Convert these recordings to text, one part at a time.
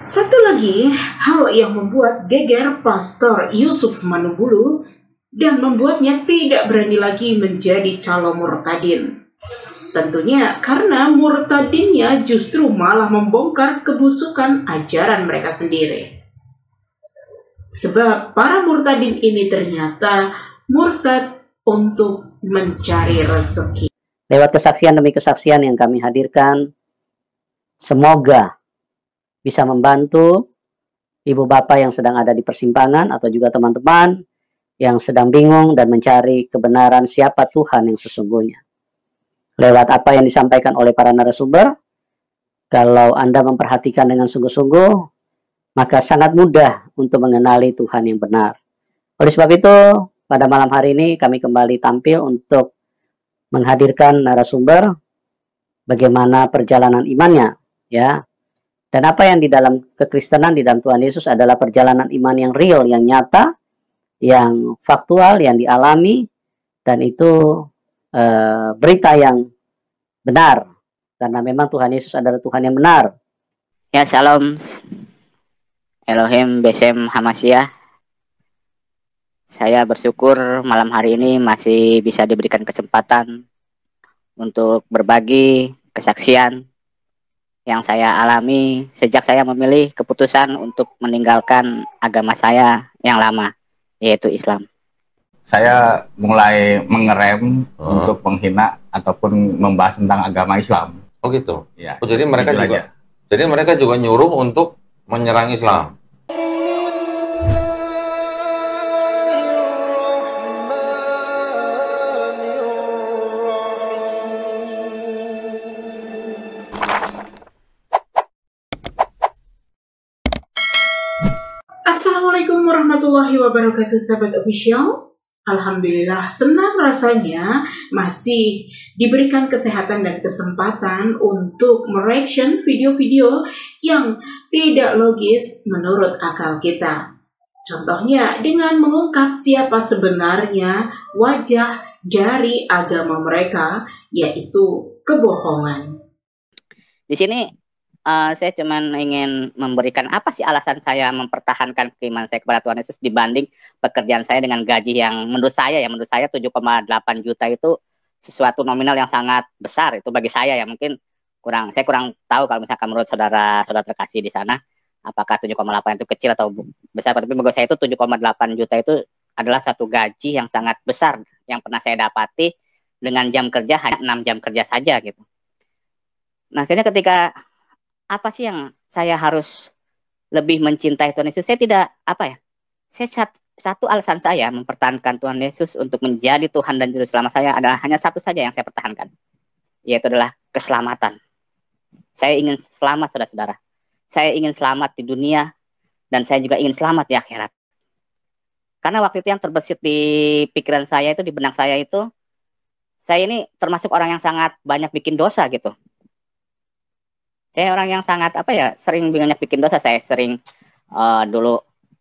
Satu lagi hal yang membuat geger Pastor Yusuf Manubulu dan membuatnya tidak berani lagi menjadi calon murtadin. Tentunya karena murtadinnya justru malah membongkar kebusukan ajaran mereka sendiri. Sebab para murtadin ini ternyata murtad untuk mencari rezeki. Lewat kesaksian demi kesaksian yang kami hadirkan, semoga bisa membantu ibu bapak yang sedang ada di persimpangan atau juga teman-teman yang sedang bingung dan mencari kebenaran siapa Tuhan yang sesungguhnya. Lewat apa yang disampaikan oleh para narasumber, kalau Anda memperhatikan dengan sungguh-sungguh, maka sangat mudah untuk mengenali Tuhan yang benar. Oleh sebab itu, pada malam hari ini kami kembali tampil untuk menghadirkan narasumber bagaimana perjalanan imannya, ya. Dan apa yang di dalam kekristenan, di dalam Tuhan Yesus adalah perjalanan iman yang real, yang nyata, yang faktual, yang dialami, dan itu berita yang benar. Karena memang Tuhan Yesus adalah Tuhan yang benar. Ya, salam Elohim Besem Hamashiach. Saya bersyukur malam hari ini masih bisa diberikan kesempatan untuk berbagi kesaksian yang saya alami sejak saya memilih keputusan untuk meninggalkan agama saya yang lama, yaitu Islam. Saya mulai mengerem untuk menghina ataupun membahas tentang agama Islam. Oh gitu. Ya. Oh, jadi mereka juga aja. Jadi mereka juga nyuruh untuk menyerang Islam. Assalamualaikum warahmatullahi wabarakatuh, sahabat official. Alhamdulillah, senang rasanya masih diberikan kesehatan dan kesempatan untuk mereaction video-video yang tidak logis menurut akal kita. Contohnya dengan mengungkap siapa sebenarnya wajah dari agama mereka, yaitu kebohongan. Di sini saya cuma ingin memberikan apa sih alasan saya mempertahankan keimanan saya kepada Tuhan Yesus dibanding pekerjaan saya dengan gaji yang menurut saya 7,8 juta itu sesuatu nominal yang sangat besar itu bagi saya ya. Mungkin saya kurang tahu kalau misalkan menurut saudara terkasih di sana apakah 7,8 itu kecil atau besar, tapi bagi saya itu 7,8 juta itu adalah satu gaji yang sangat besar yang pernah saya dapati dengan jam kerja hanya 6 jam kerja saja gitu. Nah, akhirnya ketika apa sih yang saya harus lebih mencintai Tuhan Yesus? Saya tidak, satu alasan saya mempertahankan Tuhan Yesus untuk menjadi Tuhan dan Juru Selamat saya adalah hanya satu saja yang saya pertahankan, yaitu adalah keselamatan. Saya ingin selamat, saudara-saudara. Saya ingin selamat di dunia, dan saya juga ingin selamat di akhirat. Karena waktu itu yang terbesit di pikiran saya itu, di benak saya itu, saya ini termasuk orang yang sangat banyak bikin dosa gitu. Saya orang yang sangat sering banyak bikin dosa. Saya sering dulu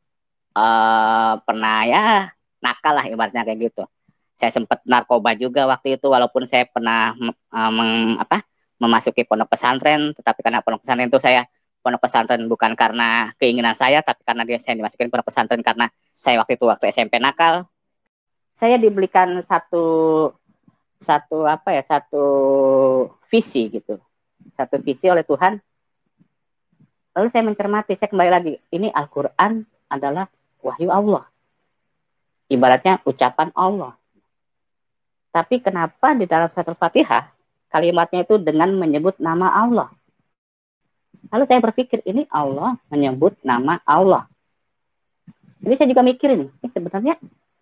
pernah ya nakal lah ibaratnya kayak gitu. Saya sempat narkoba juga waktu itu, walaupun saya pernah memasuki pondok pesantren, tetapi karena pondok pesantren itu saya pondok pesantren bukan karena keinginan saya, tapi karena saya dimasukin pondok pesantren karena saya waktu SMP nakal. Saya diberikan satu visi gitu. Satu visi oleh Tuhan. Lalu saya mencermati, saya kembali lagi, ini Al-Quran adalah wahyu Allah, ibaratnya ucapan Allah. Tapi kenapa di dalam surat Al-Fatihah kalimatnya itu dengan menyebut nama Allah? Lalu saya berpikir, ini Allah menyebut nama Allah. Jadi saya juga mikirin, ini sebenarnya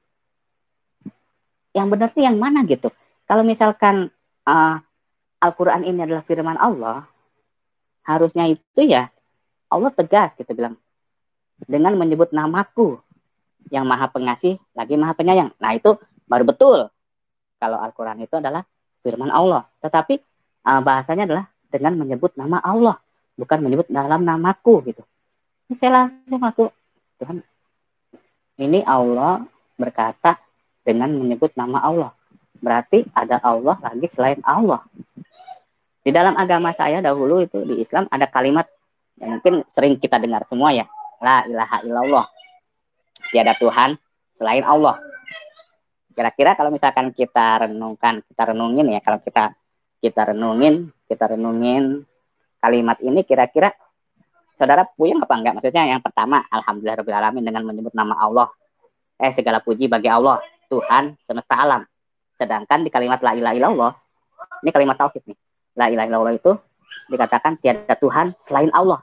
yang benar itu yang mana gitu. Kalau misalkan Al-Quran ini adalah firman Allah, harusnya itu ya Allah tegas gitu bilang, dengan menyebut namaku yang maha pengasih lagi maha penyayang. Nah itu baru betul kalau Al-Quran itu adalah firman Allah. Tetapi bahasanya adalah dengan menyebut nama Allah, bukan menyebut dalam namaku gitu. Ini saya langsung Tuhan, ini Allah berkata dengan menyebut nama Allah. Berarti ada Allah lagi selain Allah. Di dalam agama saya dahulu itu di Islam ada kalimat yang mungkin sering kita dengar semua ya, la ilaha illallah, tiada Tuhan selain Allah. Kira-kira kalau misalkan kita renungin ya, kalau kita renungin kalimat ini, kira-kira saudara puyeng apa enggak? Maksudnya yang pertama, alhamdulillahirobbilalamin, dengan menyebut nama Allah, segala puji bagi Allah, Tuhan semesta alam. Sedangkan di kalimat la ilaha illallah, ini kalimat tauhid nih, la ilaha illallah itu dikatakan tiada Tuhan selain Allah.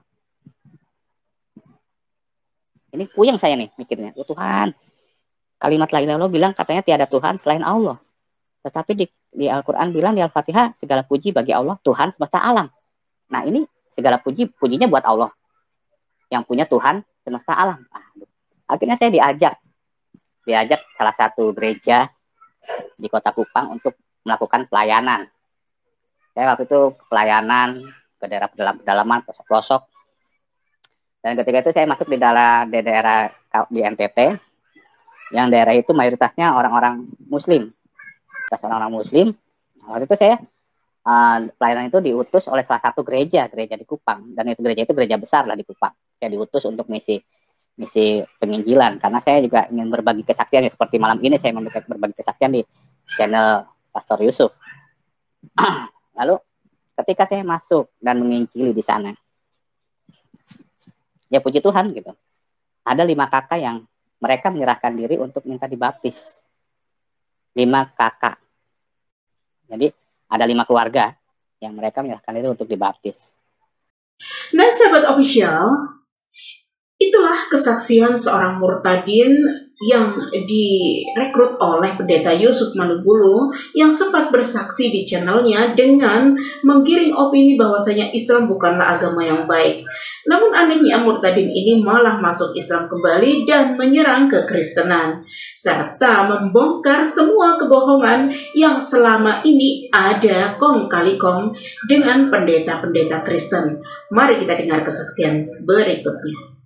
Ini puyeng saya nih mikirnya, oh Tuhan, kalimat la ilaha illallah bilang katanya tiada Tuhan selain Allah. Tetapi di Al-Quran bilang di Al-Fatihah, segala puji bagi Allah, Tuhan semesta alam. Nah ini segala pujinya buat Allah, yang punya Tuhan semesta alam. Akhirnya saya diajak salah satu gereja di Kota Kupang untuk melakukan pelayanan. Saya waktu itu pelayanan ke daerah pedalaman, pelosok-pelosok. Dan ketika itu saya masuk di daerah di NTT, yang daerah itu mayoritasnya orang-orang Muslim. Orang-orang Muslim. Waktu itu saya pelayanan itu diutus oleh salah satu gereja di Kupang, dan itu gereja besar lah di Kupang. Saya diutus untuk misi penginjilan, karena saya juga ingin berbagi kesaksian ya, seperti malam ini saya memberikan berbagi kesaksian di channel Pastor Yusuf. Lalu ketika saya masuk dan menginjili di sana, ya puji Tuhan gitu, ada 5 kakak yang mereka menyerahkan diri untuk minta dibaptis. 5 kakak. Jadi ada 5 keluarga yang mereka menyerahkan diri untuk dibaptis. Nah, sahabat official, itulah kesaksian seorang murtadin yang direkrut oleh Pendeta Yusuf Manubulu, yang sempat bersaksi di channelnya dengan menggiring opini bahwasanya Islam bukanlah agama yang baik. Namun anehnya murtadin ini malah masuk Islam kembali dan menyerang kekristenan, serta membongkar semua kebohongan yang selama ini ada kong kali kong dengan pendeta-pendeta Kristen. Mari kita dengar kesaksian berikutnya.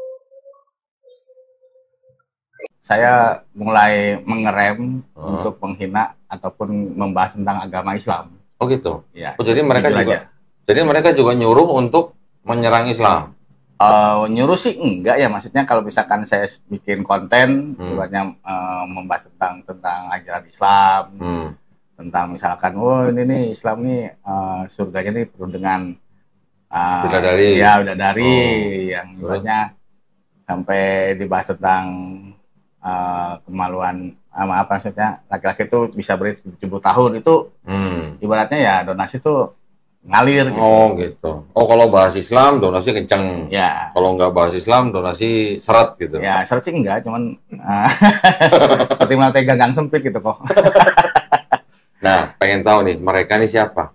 Saya mulai mengerem untuk menghina ataupun membahas tentang agama Islam. Oh gitu. Ya. Oh, jadi mereka juga nyuruh untuk menyerang Islam. Nyuruh sih enggak ya, maksudnya kalau misalkan saya bikin konten banyak membahas tentang ajaran Islam, tentang misalkan ini nih Islam nih surganya nih penuh dengan bidadari. Ya, bidadari yang ibaratnya sampai dibahas tentang kemaluan apa maksudnya laki-laki itu bisa beri 70 tahun itu ibaratnya ya donasi itu ngalir gitu. Oh gitu. Oh kalau bahas Islam donasi kenceng. Ya. Kalau nggak bahas Islam donasi seret gitu. Ya seret sih enggak, cuman seperti melalui gagang sempit gitu kok. Nah pengen tahu nih mereka ini siapa?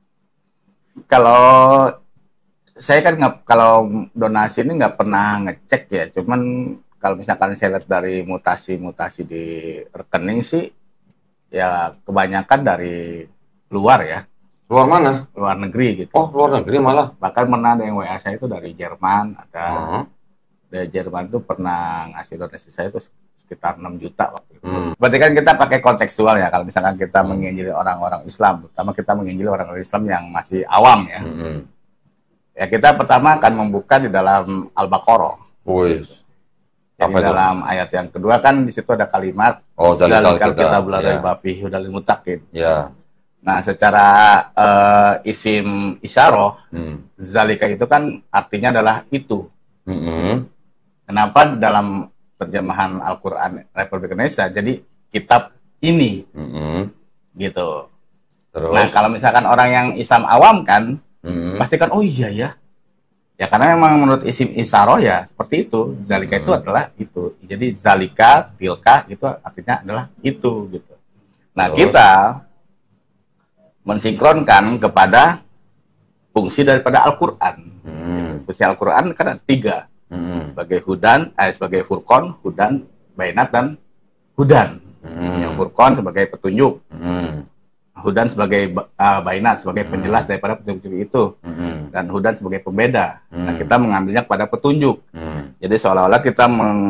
Kalau saya kan kalau donasi ini nggak pernah ngecek ya, cuman kalau misalkan saya lihat dari mutasi-mutasi di rekening sih, ya kebanyakan dari luar ya. Luar mana? Luar negeri gitu. Oh, luar negeri malah. Bahkan pernah ada yang WA saya itu dari Jerman, ada dari Jerman tuh pernah ngasih donasi saya itu sekitar 6 juta waktu itu. Berarti kan kita pakai kontekstual ya, kalau misalkan kita menginjili orang-orang Islam, terutama kita menginjili orang-orang Islam yang masih awam ya. Ya kita pertama akan membuka di dalam Al-Baqarah. Di dalam ayat yang kedua kan di situ ada kalimat zalikal kitabul la raiba fihi hudal lil muttaqin. Ya. Nah, secara isim isyarah, zalika itu kan artinya adalah itu. Kenapa dalam terjemahan Al-Qur'an Republik Indonesia jadi kitab ini? Gitu. Terus? Nah, kalau misalkan orang yang Islam awam kan pasti kan oh iya ya. Ya karena memang menurut isim isyarah ya seperti itu. Zalika itu adalah itu. Jadi zalika, tilka itu artinya adalah itu gitu. Nah, kita mensinkronkan kepada fungsi daripada Al-Qur'an. Fungsi Al-Qur'an kan ada 3. Sebagai hudan, sebagai furqan, hudan, bainat dan hudan. Yang furqan sebagai petunjuk. Hudan sebagai bainat, sebagai penjelas daripada petunjuk itu, dan hudan sebagai pembeda. Nah, kita mengambilnya pada petunjuk. Jadi seolah-olah kita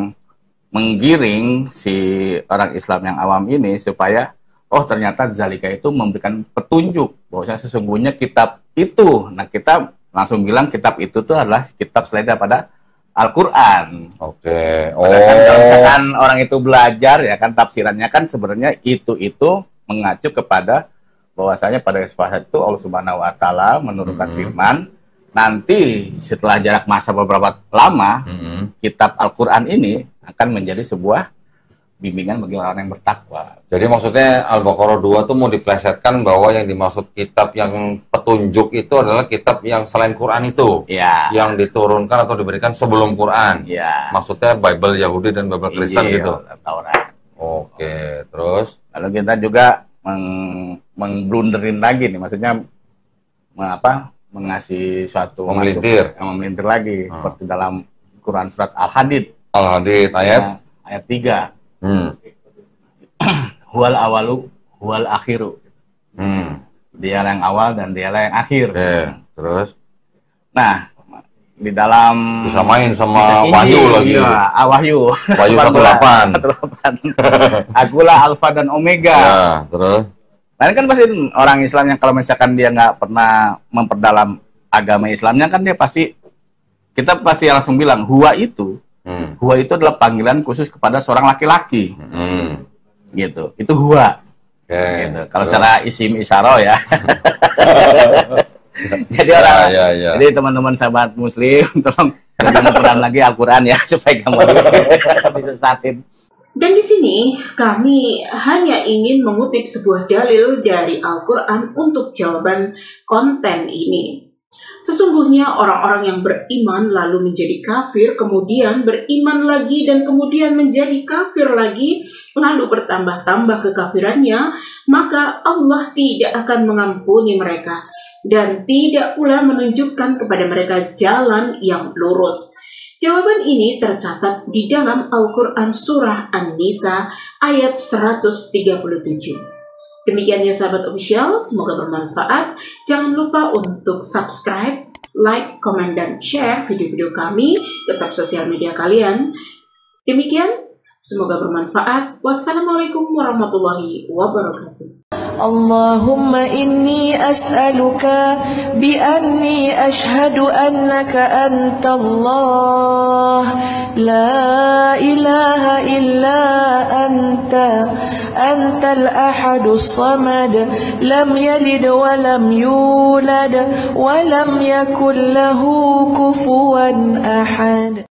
menggiring si orang Islam yang awam ini supaya ternyata zalika itu memberikan petunjuk bahwasanya sesungguhnya kitab itu. Nah, kita langsung bilang kitab itu tuh adalah kitab selain daripada Al-Quran. Oke. Padahal kan kalau misalkan orang itu belajar ya kan tafsirannya kan sebenarnya itu mengacu kepada bahwasanya pada saat itu Allah Subhanahu wa taala menurunkan firman, nanti setelah jarak masa beberapa lama kitab Al-Quran ini akan menjadi sebuah bimbingan bagi orang yang bertakwa. Jadi maksudnya Al-Baqarah 2 tuh mau diplesetkan bahwa yang dimaksud kitab yang petunjuk itu adalah kitab yang selain Quran itu. Ya. Yang diturunkan atau diberikan sebelum Quran. Ya. Maksudnya Bible Yahudi dan Bible Kristen gitu. Taurat. Oke, terus Lalu kita juga mengblunderin lagi nih, maksudnya mengasih suatu memelintir lagi seperti dalam Quran surat Al-Hadid. Al-Hadid ayat 3. Huwal awalu huwal akhiru. Dia yang awal dan dia yang akhir. Terus nah, di dalam disamain sama Wahyu lagi. Iya, Wahyu 18. Akulah Alfa dan Omega. Ya, terus Nah, ini kan pasti orang Islam yang kalau misalkan dia nggak pernah memperdalam agama Islamnya kan dia pasti, kita pasti langsung bilang huwa itu adalah panggilan khusus kepada seorang laki-laki. Gitu. Itu huwa. Gitu. Kalau secara isim isyarah ya. Jadi jadi teman-teman sahabat muslim tolong lebih memperdalam lagi Al-Quran ya supaya kamu disesatin. Dan di sini kami hanya ingin mengutip sebuah dalil dari Al-Quran untuk jawaban konten ini. Sesungguhnya orang-orang yang beriman lalu menjadi kafir, kemudian beriman lagi dan kemudian menjadi kafir lagi, lalu bertambah-tambah kekafirannya, maka Allah tidak akan mengampuni mereka dan tidak pula menunjukkan kepada mereka jalan yang lurus. Jawaban ini tercatat di dalam Al-Quran Surah An-Nisa ayat 137. Demikian ya sahabat official, semoga bermanfaat. Jangan lupa untuk subscribe, like, komen, dan share video-video kami ke tab sosial media kalian. Demikian, semoga bermanfaat. Wassalamualaikum warahmatullahi wabarakatuh. اللهم إني أسألك بأني أشهد أنك أنت الله لا إله إلا أنت الأحد الصمد لم يلد ولم يولد ولم يكن له كفوا أحد.